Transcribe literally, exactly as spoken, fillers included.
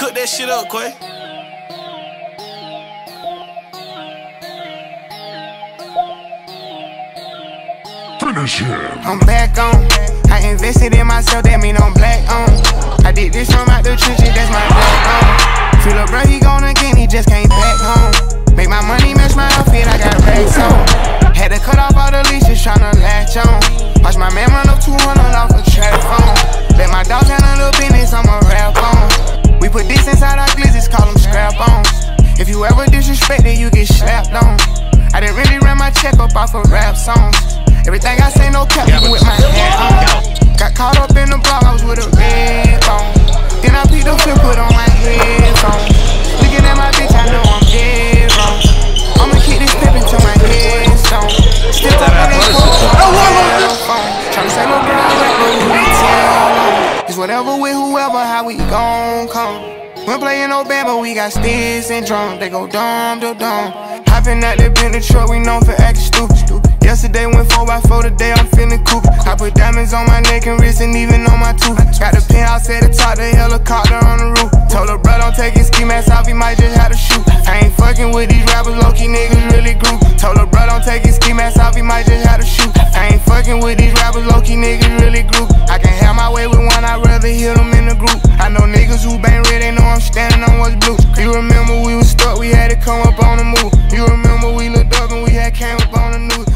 Cook that shit up, Quay. Finish him. I'm back on. I invested in myself, that mean I'm black on. I did this from out the trenches, that's my black on. Feel a bro, he gone again, he just came back home. Make my money match my outfit, I got racks on. Had to cut off all the leashes, tryna latch on. Watch my man run up two hundred off a trap phone. Let my dog handle the business, I'ma rap on. We put this inside our glizzes, call them scrap on. If you ever disrespect it, you get slapped on. I didn't really run my check up off of rap songs. Everything I say, no cap, even with my hat on. Got caught up in the block, I was with a red bone. Then I picked the flip, put on my headphones. Looking at my bitch, I know I'm dead wrong. I'ma keep this pip until my head's stone. Still talking that phone. Tryna say, look, girl, I rap, but who they tell? It's whatever with whoever, how we gon' come. When playing no band, but we got sticks and drums. They go dumb, to dumb. Hopping out the Bentley truck, we known for acting stupid. Yesterday went four by four, today I'm feeling cool. I put diamonds on my neck and wrist and even on my tooth. Got the penthouse at the top, the helicopter on the roof. Told her bro don't take his ski mask off, he might just have to shoot. I ain't fucking with these rappers, low-key niggas really grew. Told her bro don't take his ski mask off, he might just have to shoot. I ain't fucking with these rappers, low-key niggas really grew. I can have my way with one, I'd rather hear them in the group. I know niggas who bang red, they know I'm standing on what's blue. You remember we was stuck, we had to come up on the move. You remember we looked up and we had came up on the news.